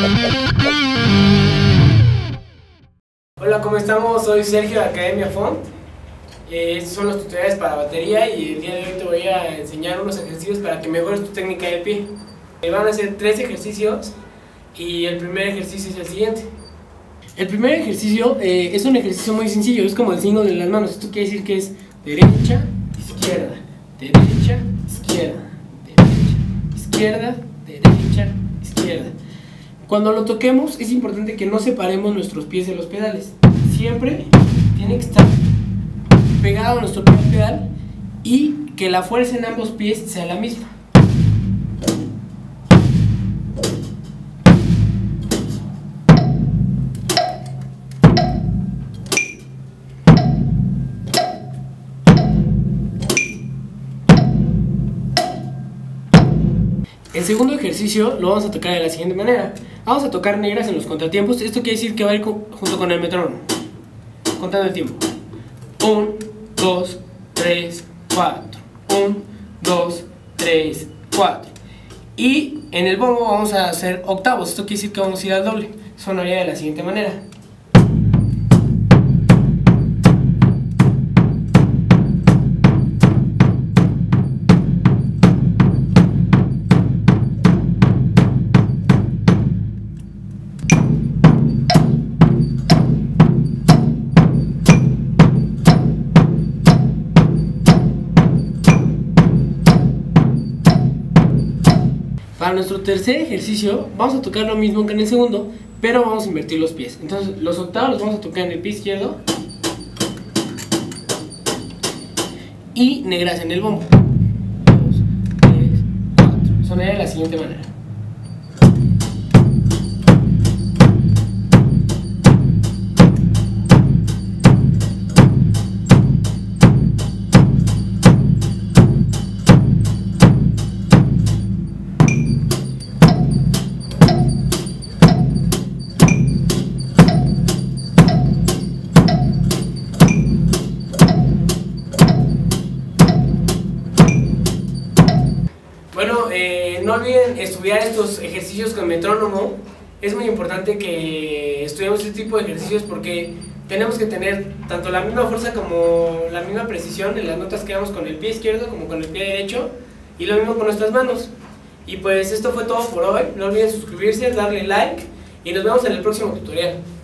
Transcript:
Hola, ¿cómo estamos? Soy Sergio de Academia Font. Estos son los tutoriales para batería y el día de hoy te voy a enseñar unos ejercicios para que mejores tu técnica de pie. Van a ser 3 ejercicios y el primer ejercicio es el siguiente. El primer ejercicio es un ejercicio muy sencillo, es como el signo de las manos. Esto quiere decir que es derecha, izquierda, derecha, izquierda, derecha, izquierda, derecha, izquierda. Cuando lo toquemos es importante que no separemos nuestros pies de los pedales. Siempre tiene que estar pegado a nuestro pie al pedal y que la fuerza en ambos pies sea la misma. El segundo ejercicio lo vamos a tocar de la siguiente manera. Vamos a tocar negras en los contratiempos. Esto quiere decir que va a ir junto con el metrónomo, contando el tiempo. 1, 2, 3, 4. 1, 2, 3, 4. Y en el bombo vamos a hacer octavos. Esto quiere decir que vamos a ir al doble. Sonaría de la siguiente manera. Para nuestro tercer ejercicio vamos a tocar lo mismo que en el segundo, pero vamos a invertir los pies. Entonces los octavos los vamos a tocar en el pie izquierdo y negras en el bombo. 2, 3, 4. Sonaría de la siguiente manera. Bueno, no olviden estudiar estos ejercicios con metrónomo. Es muy importante que estudiemos este tipo de ejercicios porque tenemos que tener tanto la misma fuerza como la misma precisión en las notas que damos con el pie izquierdo como con el pie derecho, y lo mismo con nuestras manos. Y pues esto fue todo por hoy. No olviden suscribirse, darle like y nos vemos en el próximo tutorial.